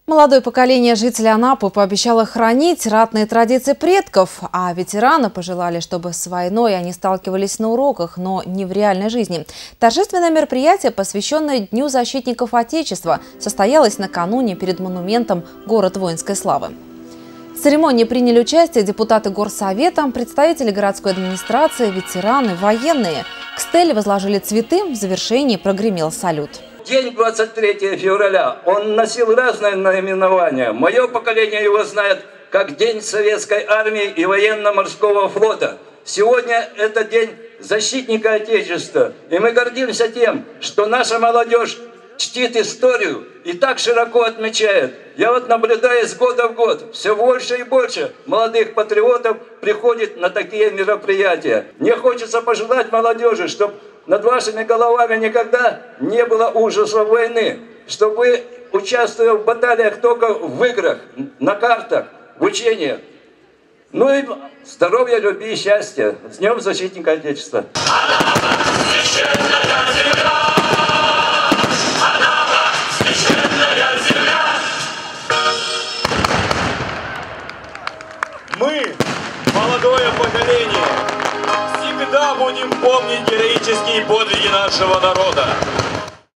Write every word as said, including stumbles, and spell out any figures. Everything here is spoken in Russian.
Молодое поколение жителей Анапы пообещало хранить ратные традиции предков, а ветераны пожелали, чтобы с войной они сталкивались на уроках, но не в реальной жизни. Торжественное мероприятие, посвященное Дню защитников Отечества, состоялось накануне перед монументом «Город воинской славы». В церемонии приняли участие депутаты Горсовета, представители городской администрации, ветераны, военные. К стеле возложили цветы, в завершении прогремел салют. День двадцать третьего февраля, он носил разные наименования. Мое поколение его знает как День Советской Армии и Военно-Морского Флота. Сегодня это День защитника Отечества. И мы гордимся тем, что наша молодежь чтит историю и так широко отмечает. Я вот наблюдаю с года в год, все больше и больше молодых патриотов приходит на такие мероприятия. Мне хочется пожелать молодежи, чтобы над вашими головами никогда не было ужаса войны, чтобы вы, участвуя в баталиях, только в играх, на картах, в учениях. Ну и здоровья, любви и счастья. С Днем Защитника Отечества! Мы, молодое поколение, всегда будем помнить героические подвиги нашего народа.